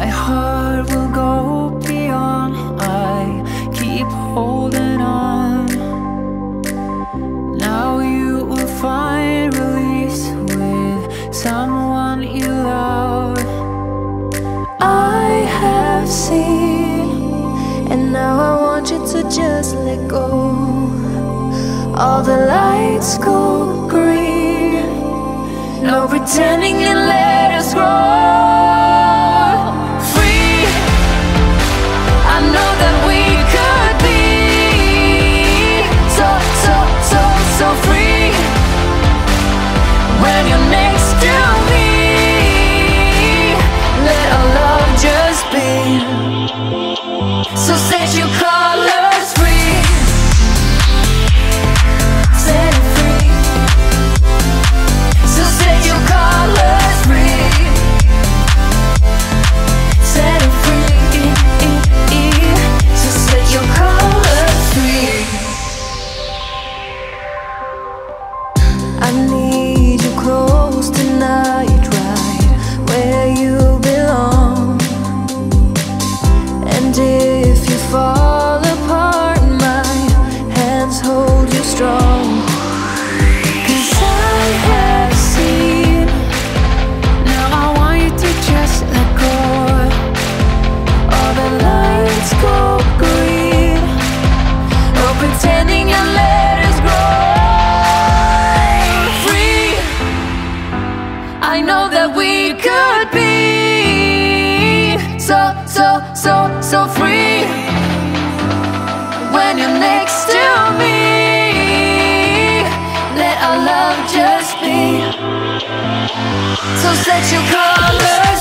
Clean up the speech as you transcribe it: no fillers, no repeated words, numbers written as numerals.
my heart will go beyond. I keep holding on. Now you will find release with someone you love. I have seen, and now I want you to just let go. All the lights go green. No pretending and let us grow. Free, I know that we could be so, so, so, so free. When you're next to me, let our love just be. So set your colors free. Set it free. So set your colors free. Set it free. So set your colors free. I need you close tonight, right where you belong. And if you fall apart, my hands hold you strong. 'Cause I have seen, now I want you to just let go. All the lights go green. No pretending and let us grow. Free, I know that we could be so, so, so, so free. When you're next to me, let our love just be. So set your colors